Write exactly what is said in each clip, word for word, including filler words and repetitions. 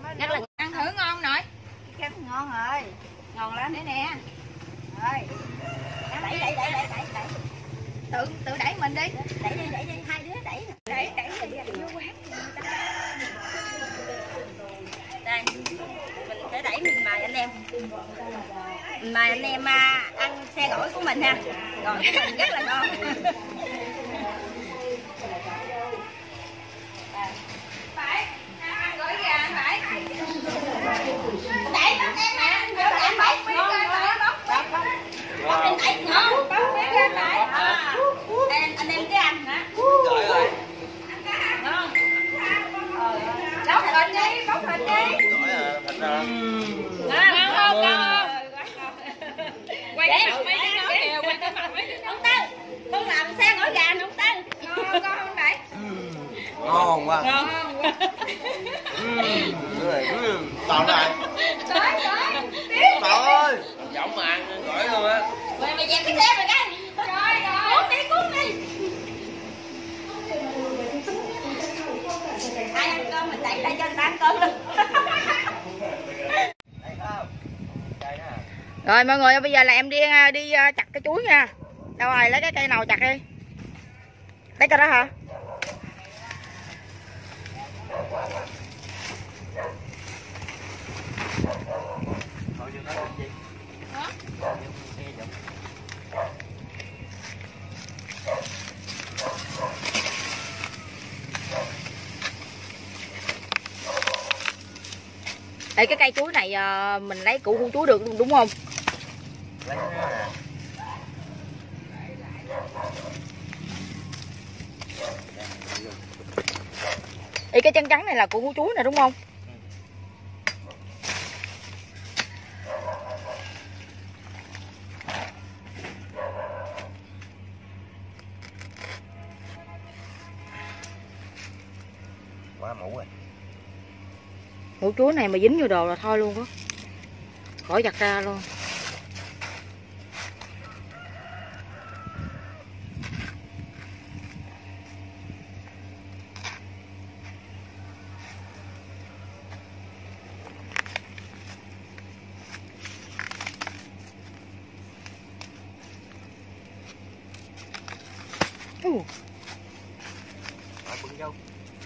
Rất là ăn thử ngon nội. Cái ngon rồi. Ngon lắm đấy nè. Rồi. Đẩy đẩy đẩy đẩy đẩy đẩy. Tự tự đẩy mình đi. Đẩy đi đẩy đi hai đứa đẩy. Đẩy đẩy đi vô quán. Đây. Mình sẽ đẩy mình mời anh em. Mình mời anh em à, ăn xe gỏi của mình ha. Gỏi của mình rất là ngon. Phải. Ăn gỏi gà phải. Đẩy bóc em mà. Em bóc miếng ra phải bóc. Bóc em đẩy ngon. Bóc miếng ra phải. À. Anh anh em cái ăn hả? Trời ơi. Ngon. Bóc thịt đi, bóc thịt đi. Gỏi à, thịt ra. Ngon không? Ngon không? Quay cái mặt mấy đứa nó kìa, quay cái mặt mấy đứa nó. Ông Tư, Tư làm xe gỏi gà nè ông Tư. Ngon con không đẩy. Ngon quá. Ngon quá. Toàn này. Tới tới. Trời ơi. Giọng mà ăn gỏi luôn á. Mày mày dẹp cái xe rồi cái. Trời ơi. Cuốn đi, cuốn đi. Ai ăn cơm mình đẩy lại cho người ta ăn cơm luôn. Rồi mọi người, bây giờ là em đi đi chặt cái chuối nha. Đâu rồi, lấy cái cây nào chặt đi. Lấy cái đó hả? Ê, cái cây chuối này mình lấy củ hũ chuối được đúng không? Lấy cái đó nè. Ê, cái chân trắng này là củ hũ chuối nè đúng không? Quá mũ rồi. Hũ chuối này mà dính vô đồ là thôi luôn á. Khỏi giặt ra luôn. Uh. Bưng vô.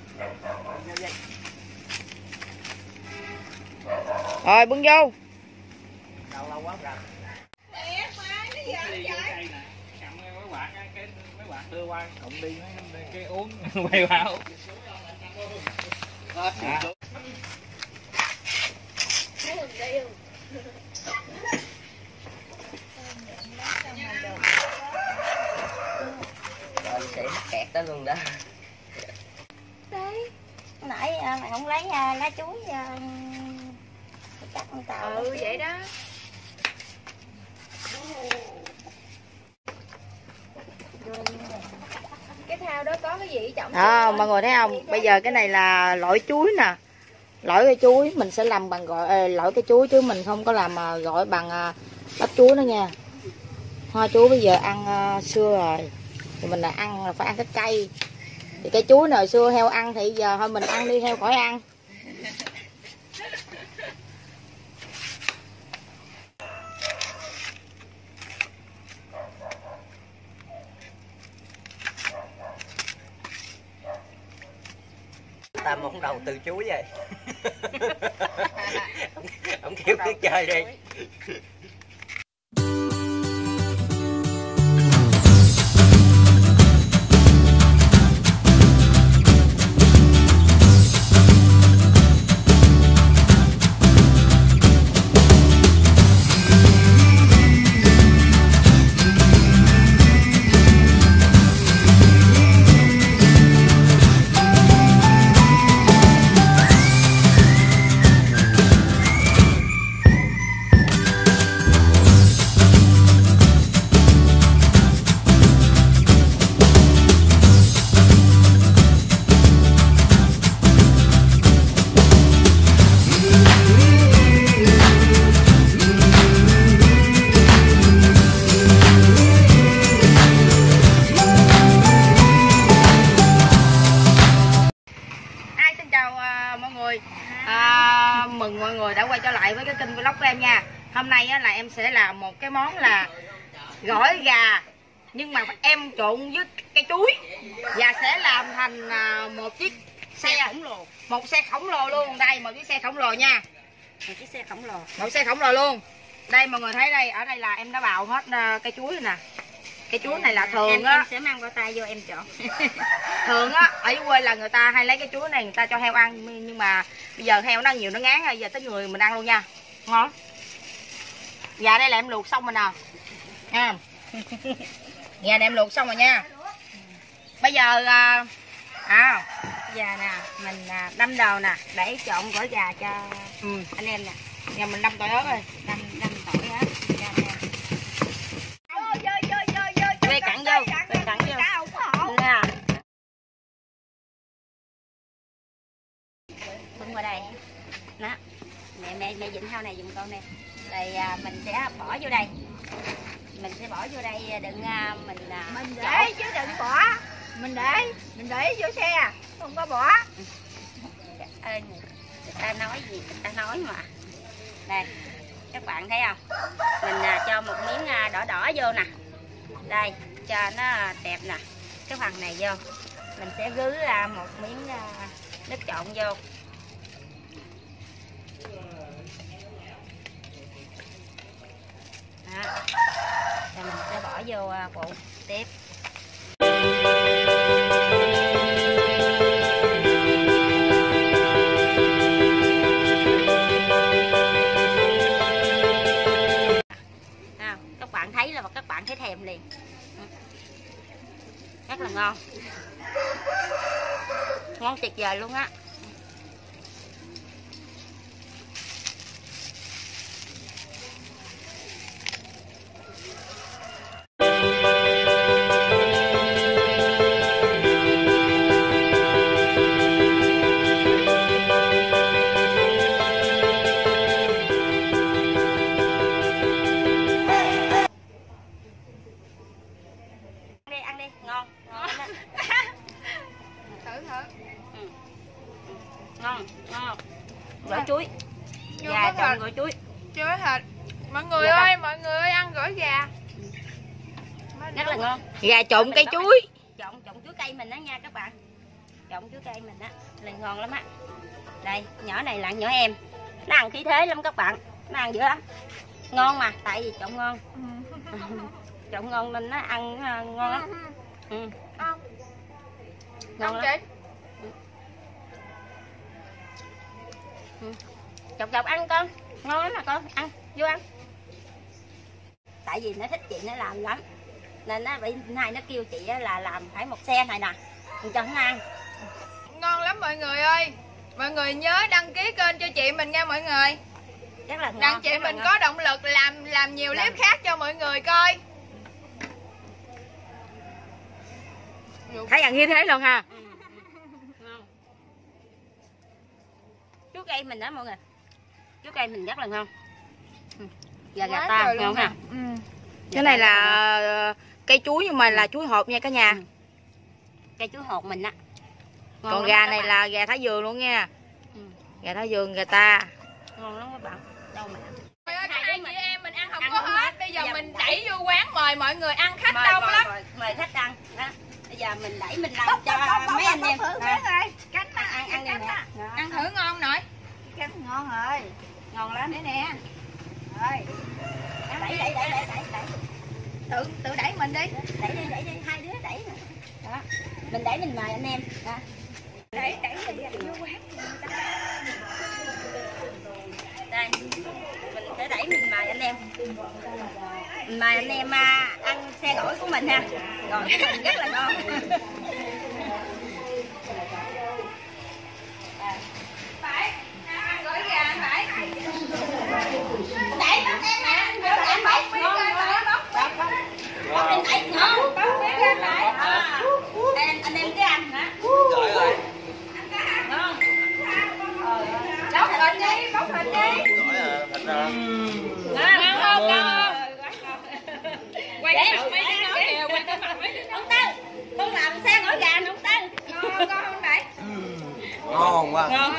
Rồi bưng vô. Lâu lâu quá rồi. Mẹ má cái gì vậy? Cầm cái máy quạt cái máy quạt đưa qua cộng đi mấy cái uống quay vào. À. Rồi sẽ kẹt đó luôn đó. Đấy. Nãy à, mày không lấy à, lá chuối à, chắc con tàu. Ừ vậy đó. Cái thao đó có cái gì trọng? À, mọi người thấy không? Bây giờ cái này là lõi chuối nè. Lõi cái chuối mình sẽ làm bằng gọi lõi cái chuối chứ mình không có làm gọi bằng bắp chuối nữa nha. Hoa chuối bây giờ ăn uh, xưa rồi. Thì mình là ăn là phải ăn cái cây. Thì cái chuối hồi xưa heo ăn thì giờ thôi mình ăn đi, heo khỏi ăn. Ta muốn đầu từ chuối vậy. Ông kêu cứ chơi đi. mọi người. À, mừng mọi người đã quay trở lại với cái kênh vlog của em nha. Hôm nay á, là em sẽ làm một cái món là gỏi gà, nhưng mà em trộn với cây chuối và sẽ làm thành à, một chiếc xe khổng lồ, một xe khổng lồ luôn. Đây, một chiếc xe khổng lồ nha, một chiếc xe khổng lồ, một xe khổng lồ luôn. Đây mọi người thấy đây, ở đây là em đã bào hết uh, cây chuối nè. Cây chuối này là thường em, á, em sẽ mang bao tay vô em chọn. thường á ở dưới quê là người ta hay lấy cái chuối này người ta cho heo ăn, nhưng mà bây giờ heo nó ăn nhiều nó ngán rồi, giờ tới người mình ăn luôn nha, ngon. Gà đây là em luộc xong rồi nè nha. Gà này em luộc xong rồi nha. Bây giờ à, à giờ nè mình à, đâm đầu nè để trộn gỏi gà cho ừ. anh em nè. Nhà mình đâm tỏi ớt rồi, đâm đâm tỏi ớt cho anh em. Quay cặn vô, quay cặn vô nè. Bưng qua đây đó, mẹ mẹ mẹ dịnh theo này dùng con nè. Rồi à, mình sẽ bỏ vô đây, mình sẽ bỏ vô đây đừng à, mình à, Mình để chứ đừng bỏ. Mình để, mình để vô xe, không có bỏ. Ê, người ta nói gì người ta nói mà. Đây các bạn thấy không, mình à, cho một miếng à, đỏ đỏ vô nè, đây cho nó đẹp nè. Cái phần này vô mình sẽ rưới ra một miếng à, nước trộn vô. Đó. Rồi mình sẽ bỏ vô à, bộ tiếp. À, các bạn thấy là các bạn thấy thèm liền, rất là ngon, ngon tuyệt vời luôn á. Ngon, ngon đó. Thử thử. Ừ. Ngon, ngon. Gỏi chuối. Gà trộn gỏi chuối. Chưa thịt. Mọi người Dạ ơi, mọi người ơi, ăn gỏi gà. Rất là ngon. Gà trộn cây chuối. Trộn trộn chuối cây mình đó nha các bạn. Trộn chuối cây mình á là ngon lắm á. Đây, nhỏ này là nhỏ em. Nó ăn khí thế lắm các bạn. Nó ăn dữ lắm. Ngon mà, tại vì trộn ngon. Trộn ngon nên nó ăn uh, ngon lắm. Ừ. Không. Ngon Không lắm. chị? Ừ. Chọc chọc ăn con, ngon lắm mà con, ăn, vô ăn. Tại vì nó thích chị nó làm lắm, nên nó bị nay nó kêu chị là làm phải một xe này nè, mình cho nó ăn. Ngon lắm mọi người ơi. Mọi người nhớ đăng ký kênh cho chị mình nha mọi người. Rất là ngon. Đăng chị mình có động lực làm làm nhiều làm. clip khác cho mọi người coi. Thấy ăn như thế luôn ha. Ừ. Ngon. Chuối cây mình đó mọi người, chuối cây mình rất là ngon. Ừ. Gà gà ta ngon ha. Ừ. Cái này là cây chuối nhưng mà là chuối hột nha cả nhà. Ừ. Cây chuối hột mình á. Ngon. Còn gà này là gà thả vườn luôn nha. Ừ. Gà thả vườn gà ta. Ngon lắm các bạn. Đâu mà. Hai chị em mình ăn không ăn có không hết. hết. Bây giờ Giờ mình mình đẩy vô quán mời mọi người ăn, khách Mời, đông mời, lắm. Mời, mời khách ăn. Đó. Bây giờ mình đẩy mình làm cho mấy anh em. À. Cánh Ăn ăn ăn nè. ăn thử ngon nội. Cánh ngon rồi. Ngon lắm. Đấy nè. Rồi. Đẩy đẩy đẩy đẩy đẩy đẩy. Tự tự đẩy mình đi. Đẩy đi đẩy đi, hai đứa đẩy nè. Đó. Mình đẩy mình mời anh em. Đó. Đẩy đẩy mình vô quán. Đây. Mình sẽ đẩy mình mời anh em. Mình mời anh em à, ăn xe gỏi của mình ha. Gỏi của mình rất là ngon. Phải, ăn gỏi gà phải. Đẩy bóc em nè, bóc em bóc miếng ra phải bóc. Bóc em đẩy ngon. Bóc miếng ra phải. À. Anh anh em cứ ăn hả? Trời ơi. Ngon. Bóc thịt đi, bóc thịt đi. Gọi là thịt ra. Ngon không? Ngon. Quay Để cái mặt mấy đứa kìa, quay cái mặt mấy đứa. Ông Tư, con làm xe gỏi gà nè ông Tư. Ngon con không đẩy. Ngon quá. Ngon.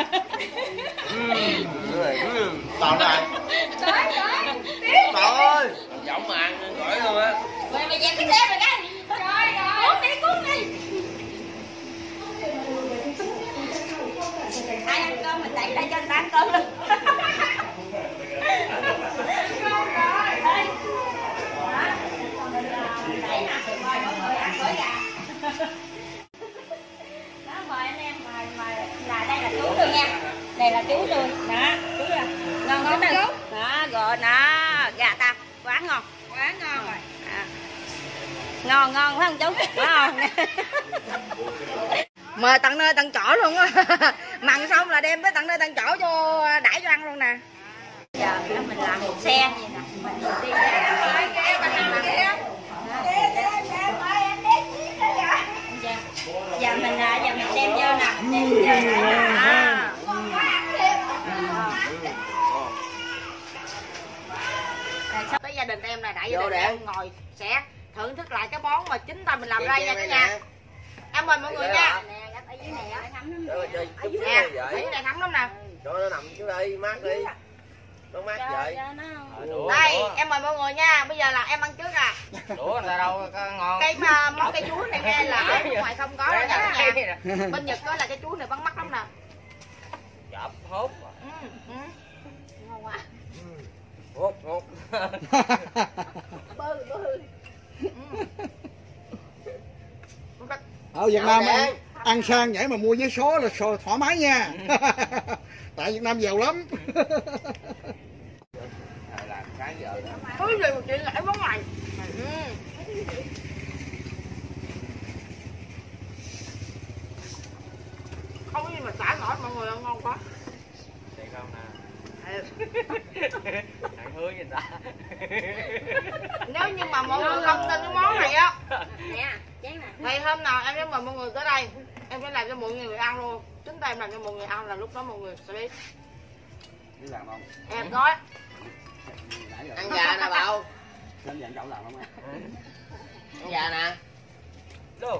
Toàn này. Tới tới. Trời ơi. Giọng mà ăn gỏi luôn á. Mày mày dẹp cái xe rồi cái. Trời ơi. Cuốn đi cuốn đi. Ai ăn cơm mình đẩy lại cho người ta ăn cơm luôn. Ngon rồi. Đây. Đẩy nè. Mời mọi người ăn gỏi gà. Đó, mời anh em mời mời là đây là chú luôn nha. Đây là chú luôn. Đó, chú rồi. Ngon không chú? Đó, rồi đó, gà ta quá ngon. Quá ngon rồi. À. Ngon ngon phải không chú? Quá ngon. Mời tận nơi tận chỗ luôn á. Mặn xong là đem tới tận nơi tận chỗ cho đãi cho ăn luôn nè. Giờ mình làm một xe vậy nè. Mình đi ra kia mà làm kia. Giờ mình giờ mình đem vô nè, đem vô nè. À. Tới gia đình em là đại gia đình em ngồi sẽ thưởng thức lại cái món mà chính tay mình làm ra nha cả nhà. Em mời mọi người nha. Nè, gấp ở dưới này á, thấm Trời ơi, Ở dưới nè, ở dưới này thấm lắm nè. Cho nó nằm xuống đây, mát đi. Nó mát vậy. Đây, em mời mọi người nha. Bây giờ là em ăn trước à. Đũa người ta đâu có ngon. Cái mà món cây chuối này nghe là ở nước ngoài không có đâu nha cả nhà. Bên Nhật đó là cái chuối này bán mắc lắm nè. Chọp hốt. Ừ, ừ. ngon quá. Hốt, hốt. Bư bư. Ở Việt Nam ăn, ăn sang vậy mà mua vé số là số thoải mái nha. Tại Việt Nam giàu lắm. Làm cái vợ đó. Có gì mà chị lại món này. Ừ. Không có gì mà xả nổi mọi người ăn ngon quá. Thiệt không nè. Ừ. Ăn hứa với người ta. Nếu như mà mọi người không tin cái món này á Nè, chén nè. thì hôm nào em sẽ mời mọi người tới đây, em sẽ làm cho mọi người ăn luôn. Chính tay em làm cho mọi người ăn là lúc đó mọi người sẽ biết. Biết làm không? Em nói Ăn gà nè bảo. Lên dặn cậu làm không em? Ăn gà nè. Đâu?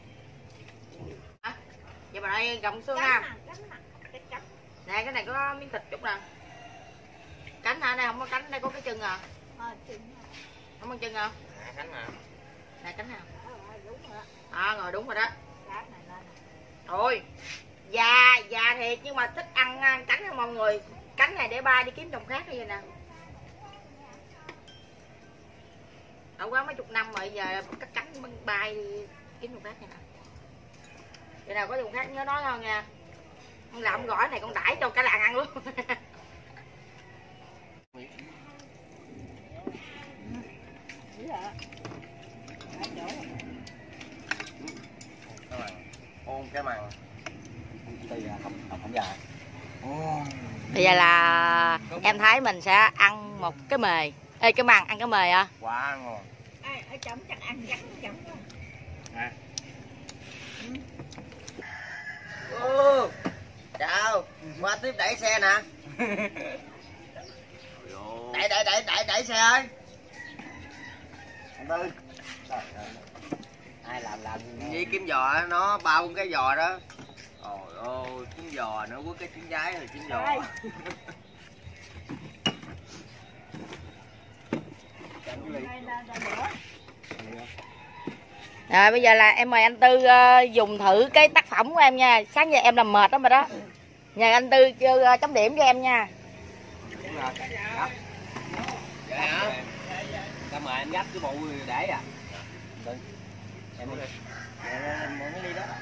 Vậy mà đây gặm xương ha. Nè cái này có miếng thịt chút nè. Cánh hả? Đây không có cánh, đây có cái chân à. Không có chân không? À, cánh mà. Nè cánh nào? À rồi đúng rồi đó. Thôi già già thiệt nhưng mà thích ăn, ăn cánh không mọi người. Cánh này để ba đi kiếm chồng khác như vậy nè. Ở quá mấy chục năm rồi giờ cắt cánh băng bay đi kiếm chồng khác này nè. Vậy nào có chồng khác nhớ nói hơn nha. Con làm gỏi này con đãi cho cả làng ăn luôn. Ôn cái mặn. Không, không, không dài. Bây giờ là em thấy mình sẽ ăn một cái mề. Ê cái măng ăn cái mề à. Quá ngon. Ở trong chắc ăn gắn chấm. À. Ô, chào, qua tiếp đẩy xe nè. Đẩy đẩy đẩy đẩy đẩy xe ơi. Anh Tư. Ai làm làm Với kiếm giò nó bao cái giò đó. Trời ơi, trứng giò nữa quất cái trứng giái rồi trứng giò. Rồi bây giờ là em mời anh Tư uh, dùng thử cái tác phẩm của em nha. Sáng giờ em làm mệt lắm rồi đó. Nhờ anh Tư uh, chấm điểm cho em nha. Vậy hả? Ta mời anh gấp cái bộ để à. em đi. Em muốn cái ly đó.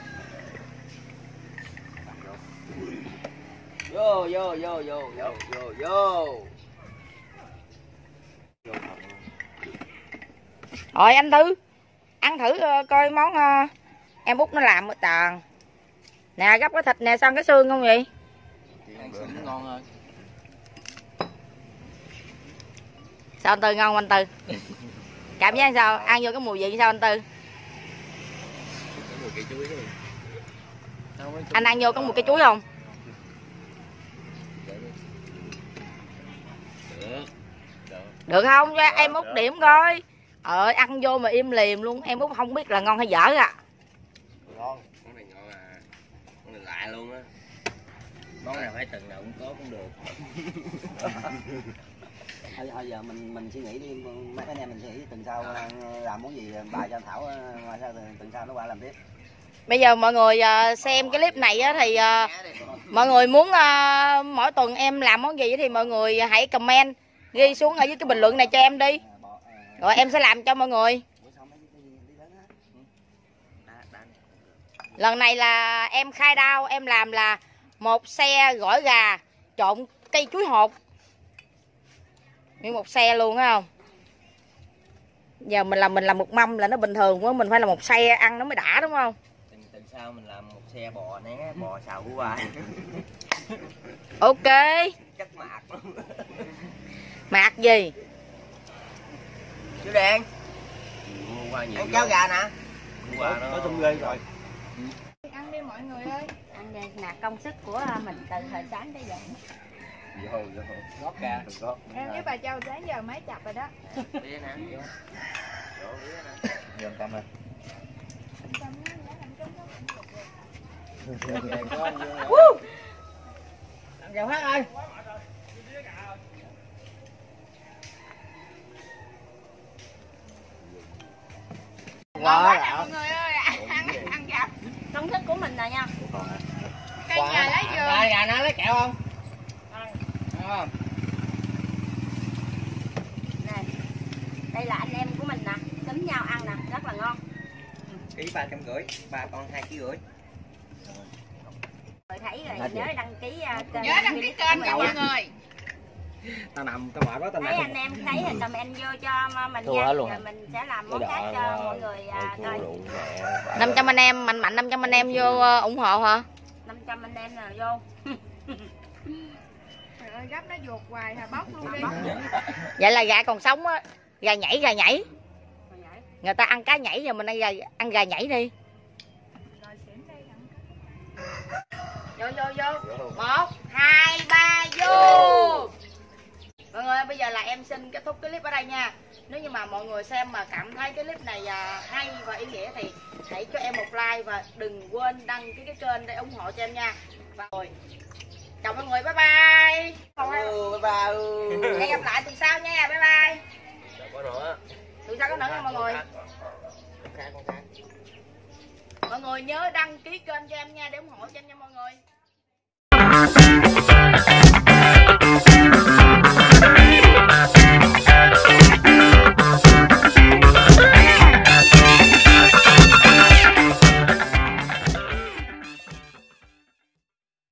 Vô vô vô vô vô vô vô. Rồi anh Tư ăn thử uh, coi món uh, em Út nó làm ở tàn. Nè gấp cái thịt nè, xong cái xương không vậy? Xương ngon hơn. Sao anh Tư ngon không anh Tư? Cảm giác sao? Ăn vô cái mùi vị sao anh Tư? Anh ăn vô có một cái chuối không? Được. Được không? Cho em Út điểm coi. Ờ ăn vô mà im lìm luôn. Em Út không biết là ngon hay dở à. Ngon. Món này ngon à. Món này lạ luôn á. Món nào phải từng nào cũng có cũng được. Thôi, thôi giờ mình mình suy nghĩ đi, mấy anh em mình suy nghĩ tuần sau làm món gì bài cho Thảo, ngoài ra tuần sau nó qua làm tiếp. Bây giờ mọi người uh, xem cái clip này á, thì uh, mọi người muốn uh, mỗi tuần em làm món gì thì mọi người hãy comment ghi xuống ở dưới cái bình luận này cho em đi, rồi em sẽ làm cho mọi người. Lần này là em khai đao, em làm là một xe gỏi gà trộn cây chuối hột, nguyên một xe luôn á không. Giờ mình làm mình làm một mâm là nó bình thường quá, mình phải là một xe ăn nó mới đã đúng không. Tuần, tuần sau mình làm một xe bò né, bò xào hủ vai. Ok. Chất mạc luôn. Mạc gì? Chú Đen. Mua qua nhiều. Ăn cháo gà nè. Mua qua nó. Có tôm lê rồi. Ăn đi mọi người ơi. Ăn đi nè, công sức của mình từ thời sáng tới giờ. Vô vô. Gót gà. Gót. Em với bà Châu sáng giờ mấy chập rồi đó. Đi nè. Vô. Vô nè. Giờ tâm này. Ăn gà phát ơi. Ngon quá nè mọi người ơi, ăn ăn gà. Công thức của mình nè nha. Cây nhà lấy dừa. Gà gà nó lấy kẹo không? Đây. Này. Đây là anh em của mình nè, xúm nhau ăn nè, rất là ngon. Ký ba trăm rưỡi, ba con hai ký rưỡi. Rồi thấy rồi nhớ đăng ký uh, kênh. Nhớ đăng ký kênh nha mọi người. Tao nằm tao mệt quá tao Thấy nằm. anh em thấy thì comment vô cho mình nha, rồi mình sẽ làm món khác cho mọi người uh, coi. năm trăm anh em, mạnh mạnh năm trăm anh em vô uh, ủng hộ hả? năm trăm anh em là vô. Trời ơi, gấp nó vuột hoài hả, bóc luôn đi. Vậy là gà còn sống á, gà nhảy gà nhảy. Người ta ăn cá nhảy giờ mình ăn gà ăn gà nhảy đi. Vô vô vô. Một, hai, ba vô. Mọi người bây giờ là em xin kết thúc cái clip ở đây nha. Nếu như mà mọi người xem mà cảm thấy cái clip này hay và ý nghĩa thì hãy cho em một like và đừng quên đăng ký cái kênh để ủng hộ cho em nha. Và rồi chào mọi người, bye bye. Ừ, bye bye. Hẹn gặp lại tuần sau nha, bye bye. Có nữa. Tuần sau có nữa nha mọi người. Mọi người nhớ đăng ký kênh cho em nha để ủng hộ cho em nha mọi người.